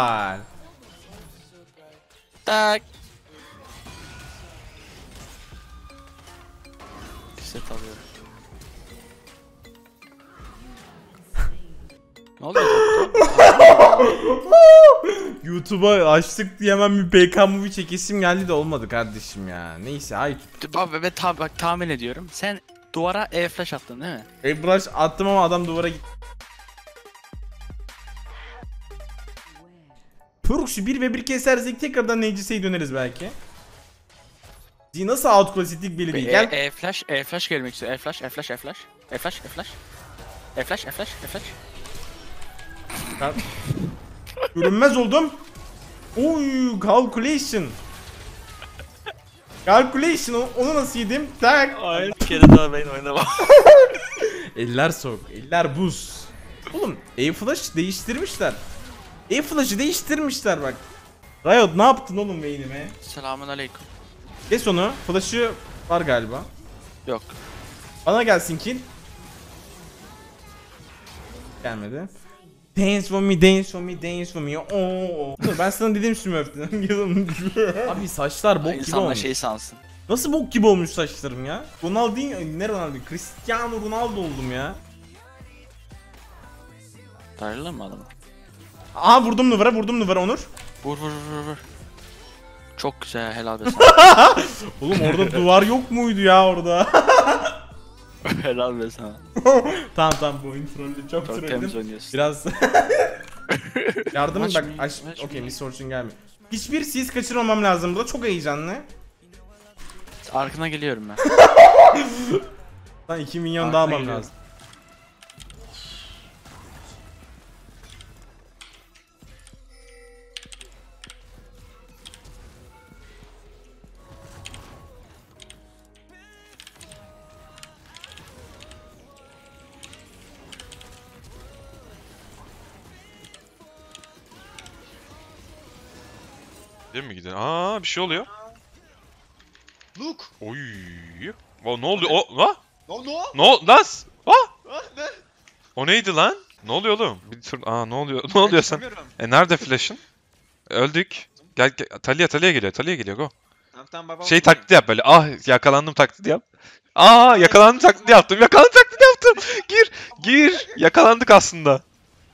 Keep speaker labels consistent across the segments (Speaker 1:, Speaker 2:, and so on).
Speaker 1: Tak. Set alıyorum. Ne oluyor?
Speaker 2: YouTube'a açtık diye hemen bir PK movie çekesim geldi de olmadı kardeşim ya. Neyse ay.
Speaker 1: Ben bak tahmin ediyorum. Sen duvara E-flash attın değil mi?
Speaker 2: Airbrush attım ama adam duvara gitti. Proxy 1 ve 1 kesersek tekrardan Necisa'ya döneriz belki. Nasıl outclassittik belli değil. Gel.
Speaker 1: E-flash gelmek istiyor. E-flash.
Speaker 2: Görünmez oldum. Oy, calculation. Calculation, onu nasıl yedim? Tak.
Speaker 1: Aynen. Bir kere daha ben oynamam.
Speaker 2: Eller soğuk, eller buz. Oğlum, A-Flash değiştirmişler. A-Flash'ı değiştirmişler bak. Riot ne yaptın oğlum beynime?
Speaker 1: Selamun aleyküm.
Speaker 2: Kes onu. Flash'ı var galiba.
Speaker 1: Yok.
Speaker 2: Bana gelsin kill. Gelmedi. Dance for me, dance for me, dance for me. Oo. Ben sana dedim Smurf'ten. Abi saçlar bok gibi
Speaker 1: İnsanlar
Speaker 2: olmuş.
Speaker 1: şey sansın.
Speaker 2: Nasıl bok gibi olmuş saçlarım ya? Ronaldinho, ne Ronaldinho? Cristiano Ronaldo oldum ya.
Speaker 1: Darılır mı adamı?
Speaker 2: Aha vurdum duvara Onur.
Speaker 1: Vur. Çok güzel, helal be sana.
Speaker 2: Oğlum orada duvar yok muydu ya orada?
Speaker 1: Helal be sana.
Speaker 2: Tamam bu oyun trollü çok
Speaker 1: Çok
Speaker 2: trolledim.
Speaker 1: temiz oynuyorsun.
Speaker 2: Biraz yardımın bak
Speaker 1: Maç
Speaker 2: okey
Speaker 1: mı?
Speaker 2: Miss Fortune gelmiyor. Hiçbir sis kaçırmamam lazım burada, çok heyecanlı.
Speaker 1: Arkına geliyorum ben.
Speaker 2: Lan 2 milyon
Speaker 1: Arkana
Speaker 2: daha almam
Speaker 1: geliyorum.
Speaker 2: lazım.
Speaker 3: Değil mi gidelim? Aa bir şey oluyor.
Speaker 4: Look.
Speaker 3: Oy. O ne oluyor? O ha?
Speaker 4: No.
Speaker 3: No nas. Ha?
Speaker 4: Ne?
Speaker 3: O neydi lan? Ne oluyor oğlum? Bir tur. Aa ne oluyor? Ne oluyor sen? Nerede flash'ın? Öldük. Gel Talia geliyor go.
Speaker 4: Tamam baba.
Speaker 3: Şey taklidi yap böyle. Ah yakalandım taklidi yap. Aa yakalandım taklidi yaptım. Gir. Yakalandık aslında.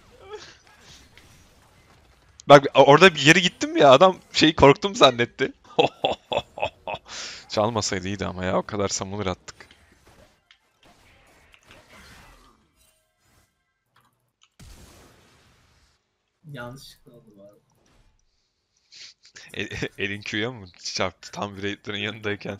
Speaker 3: Bak orada bir yere gittim ya, adam korktum zannetti. Çalmasaydı iyiydi ama ya, o kadar summoner attık.
Speaker 5: Yanlışlıkla oldu bu arada.
Speaker 3: Elin Q'ya mı çarptı tam Raid'lerin yanındayken?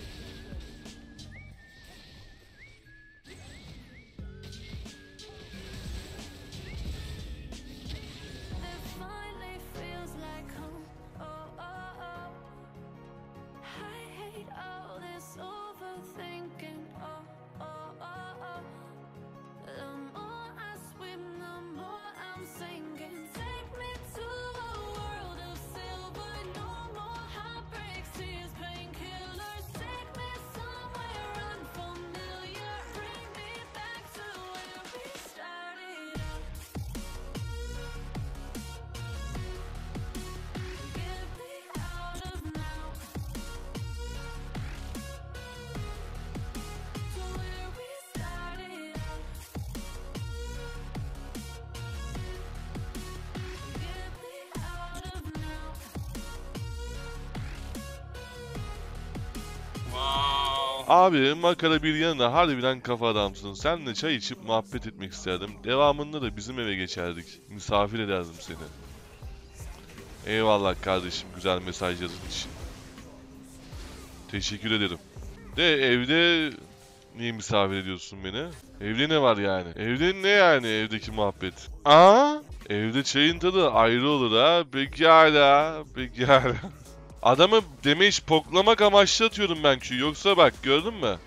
Speaker 6: Abi makara bir yana harbiden kafa adamsın. Seninle çay içip muhabbet etmek isterdim. Devamında da bizim eve geçerdik. Misafir ederdim seni. Eyvallah kardeşim, güzel mesaj yazın için. Teşekkür ederim. De evde niye misafir ediyorsun beni? Evde ne var yani? Evde ne yani evdeki muhabbet? Aa? Evde çayın tadı ayrı olur ha. Pekala. Adamı damage poklamak amaçlı atıyorum ben Q. Yoksa bak gördün mü?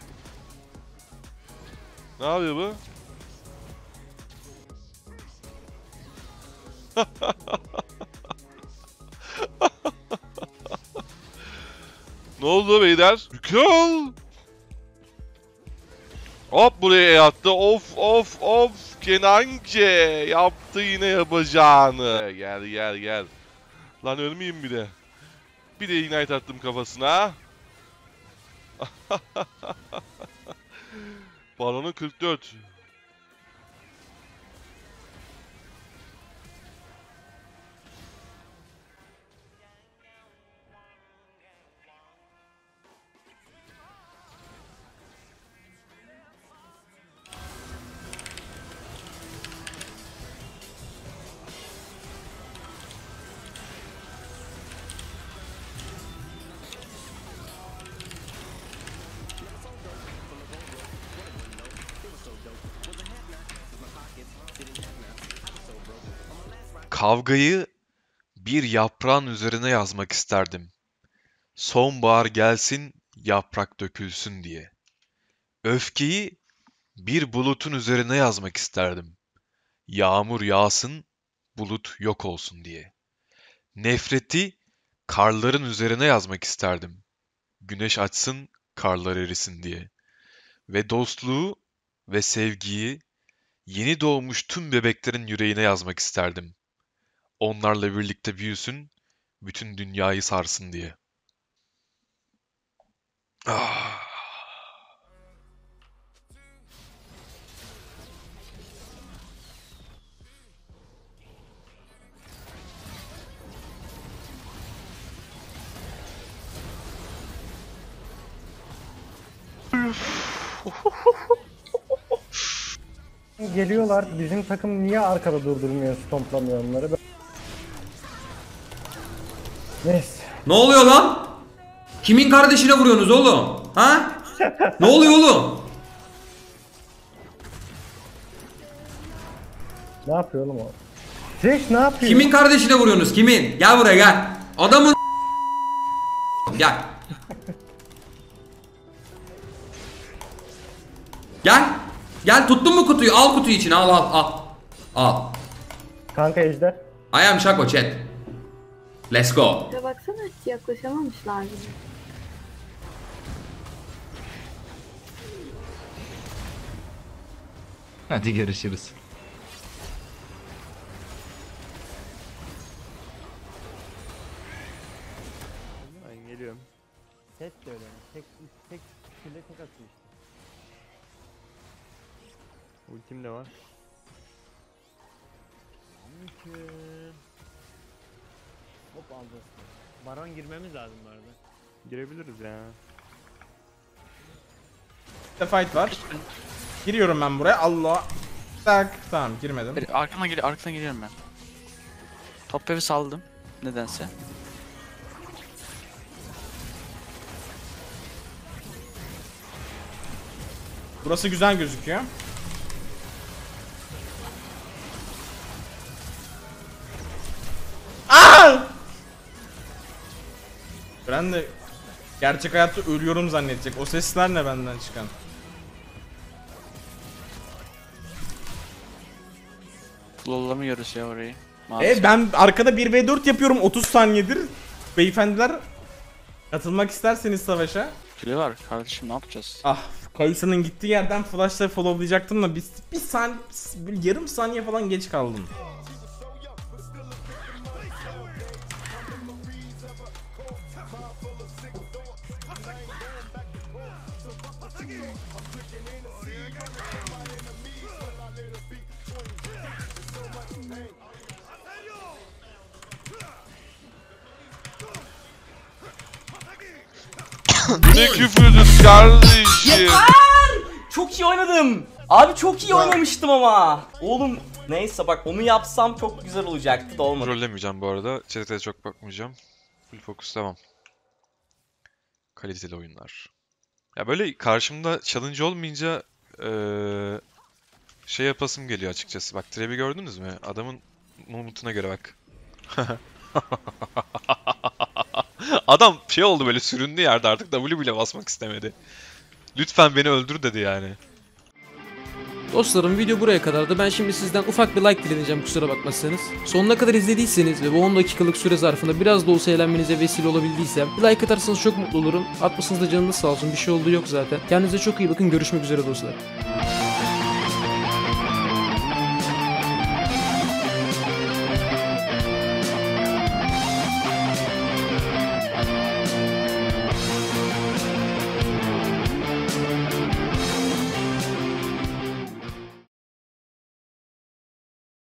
Speaker 6: Ne yapıyor bu? Ne oldu beyler? Mükemmel. Hop buraya attı. Of of of. Kenance yaptı yine yapacağını. Gel gel gel. Lan ölmeyeyim bir de. Bir de ignite attım kafasına. Balonu 44.
Speaker 3: Kavgayı bir yaprağın üzerine yazmak isterdim. Sonbahar gelsin, yaprak dökülsün diye. Öfkeyi bir bulutun üzerine yazmak isterdim. Yağmur yağsın, bulut yok olsun diye. Nefreti karların üzerine yazmak isterdim. Güneş açsın, karlar erisin diye. Ve dostluğu ve sevgiyi yeni doğmuş tüm bebeklerin yüreğine yazmak isterdim. Onlarla birlikte büyüsün, bütün dünyayı sarsın diye. Ah.
Speaker 7: Geliyorlar. Bizim takım niye arkada durdurmuyor, stomplamıyor onları? Neyse.
Speaker 8: Ne oluyor lan? Kimin kardeşine vuruyorsunuz oğlum? Ha? Ne oluyor oğlum?
Speaker 7: Ne yapıyor oğlum o? Thresh ne yapıyor?
Speaker 8: Kimin kardeşine vuruyorsunuz? Kimin? Gel buraya gel. Adamın gel. Gel. Gel tuttun mu kutuyu? Al kutuyu içine. Al al al. Al.
Speaker 7: Kanka ejder.
Speaker 8: I am Shaco chat. Let's go.
Speaker 9: Ya baksana hiç yaklaşamamışlar gibi.
Speaker 10: Hadi görüşürüz.
Speaker 2: Ben geliyorum.
Speaker 7: Set de öyle. Tek kille tek atıyor işte.
Speaker 2: Ultim de var.
Speaker 7: Hop aldı. Baron girmemiz lazım bu arada.
Speaker 2: Girebiliriz ya. Bir fight var. Giriyorum ben buraya. Allah. Tak. Tamam girmedim.
Speaker 1: Arkadan geliyorum ben. Top wave'i saldım. Nedense.
Speaker 2: Burası güzel gözüküyor. Aa! Ben de gerçek hayatta ölüyorum zannedecek. O sesler ne benden çıkan?
Speaker 1: Flawlamıyoruz ya orayı.
Speaker 2: Ben arkada 1v4 yapıyorum 30 saniyedir. Beyefendiler katılmak isterseniz savaşa.
Speaker 1: Kili var kardeşim, ne yapacağız?
Speaker 2: Ah, Kayısı'nın gittiği yerden flash'la followlayacaktım da bir saniye, yarım saniye falan geç kaldım.
Speaker 6: Ne küfürdün kardeşim?
Speaker 11: Çok iyi oynadım. Abi çok iyi oynamıştım ama. Oğlum neyse bak onu yapsam çok güzel olacaktı da olmadı.
Speaker 3: Rollemeyeceğim bu arada. Chat'e çok bakmayacağım. Full focus devam. Kaliteli oyunlar. Ya böyle karşımda challenge olmayınca şey yapasım geliyor açıkçası. Bak Trap'i gördünüz mü? Adamın moment'una göre bak. Adam şey oldu, böyle süründü yerde, artık W bile basmak istemedi. Lütfen beni öldür dedi yani.
Speaker 10: Dostlarım video buraya kadardı. Ben şimdi sizden ufak bir like dileneceğim kusura bakmazsanız. Sonuna kadar izlediyseniz ve bu 10 dakikalık süre zarfında biraz da olsa eğlenmenize vesile olabildiysem bir like atarsanız çok mutlu olurum. Atmasanız da canınız sağ olsun, bir şey olduğu yok zaten. Kendinize çok iyi bakın, görüşmek üzere dostlar.